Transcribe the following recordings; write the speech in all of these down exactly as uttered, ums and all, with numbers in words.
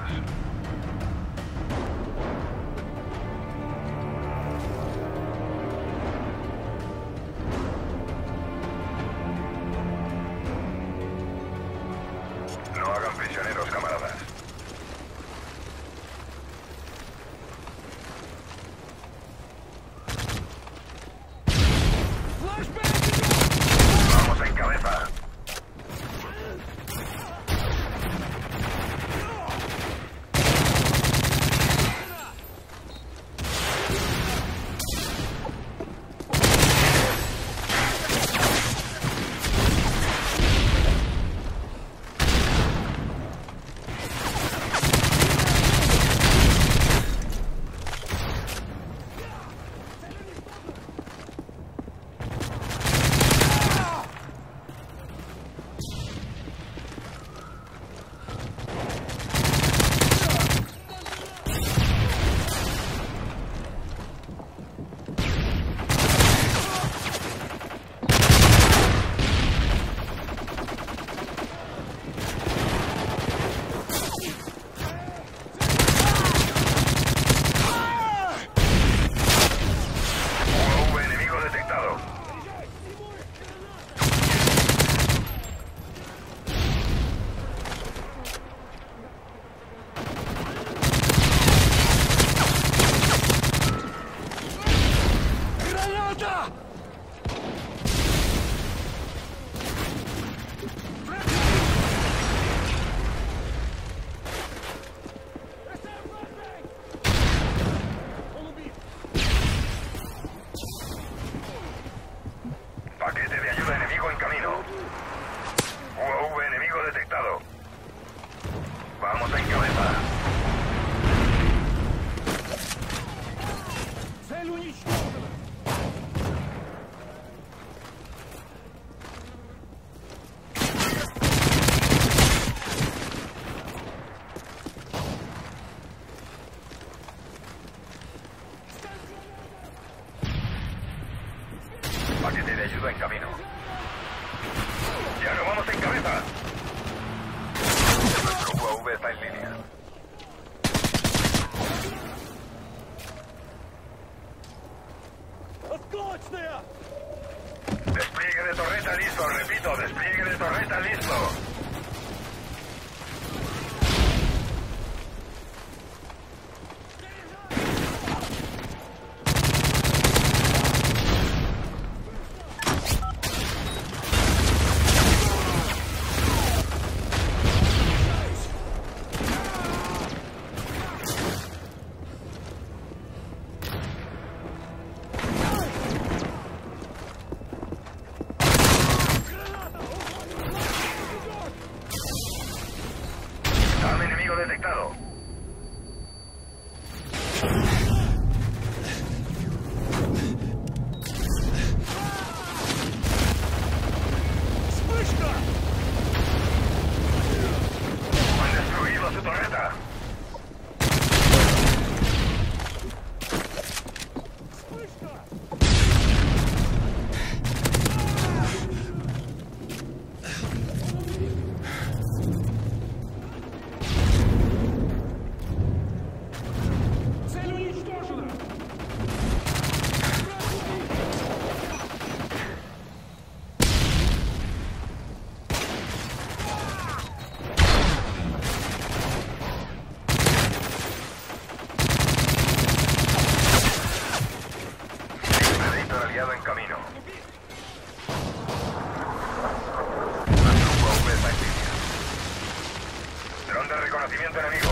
No hagan prisioneros, camaradas. Vamos en cabeza. Paquete de ayuda enemigo en camino. U A V enemigo detectado. Vamos en cabeza. Цель уничтожена! Paquete de ayuda en camino. Ya no vamos en cabeza. Nuestro U A V está en línea. Осколочная! Despliegue de torreta listo, repito, despliegue de torreta listo. Arma enemigo detectado. Вспышка! Han destruido su torreta. Вспышка! Цель уничтожена! Predator aliado en camino. Nuestro U A V está en línea. Dron de reconocimiento enemigo.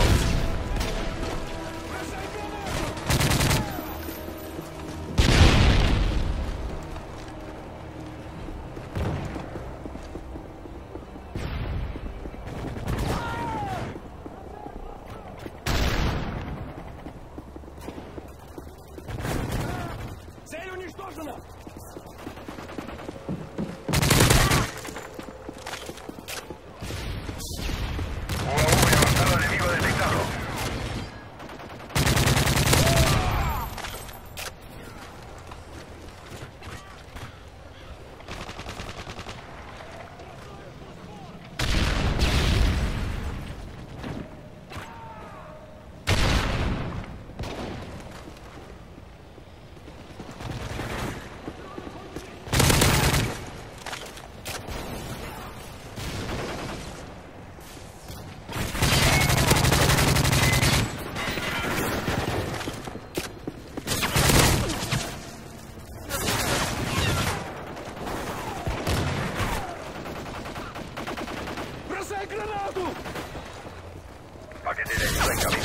Цель уничтожена! U A V avanzado enemigo detectado. гранату! Paquete de ayuda en camino.